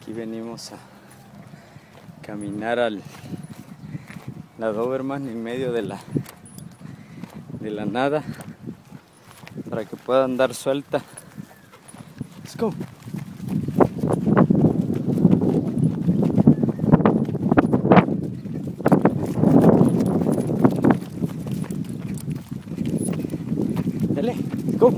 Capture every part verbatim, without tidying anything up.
Aquí venimos a caminar al la Doberman en medio de la de la nada para que pueda andar suelta. Let's go. Dale, let's go.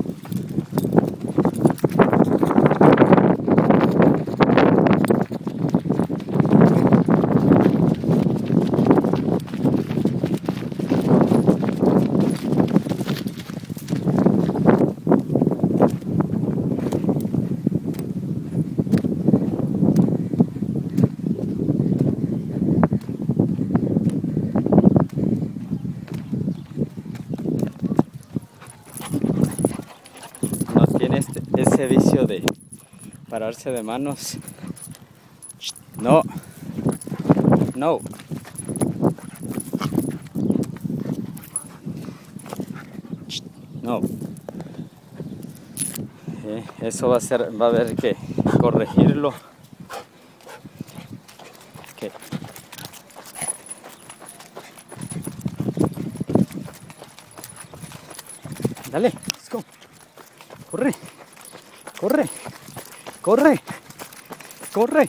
No tiene este, ese vicio de pararse de manos. No, no. No. Eh, eso va a ser, va a haber que corregirlo. Okay. Dale, let's go. Corre, corre, corre, corre.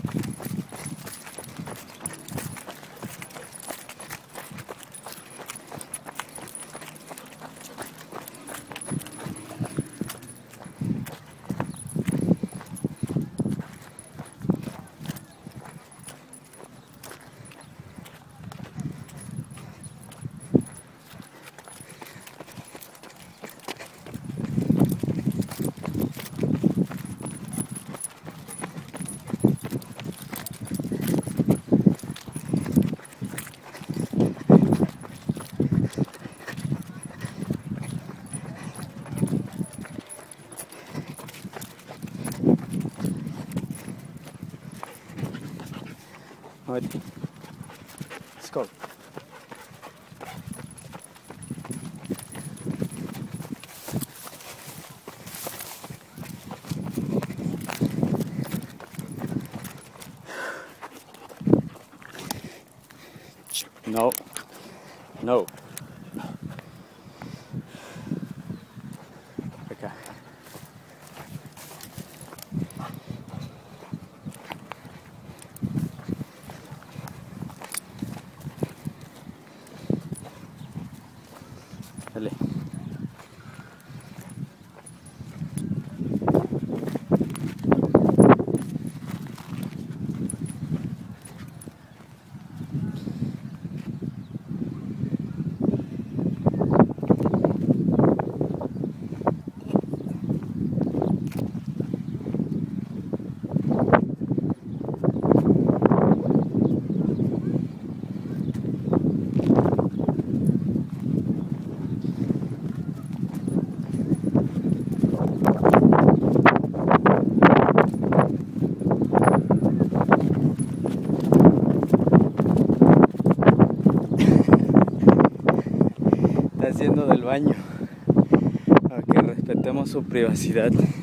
Let's go. No, no. Acá. Dale. Haciendo del baño para que respetemos su privacidad.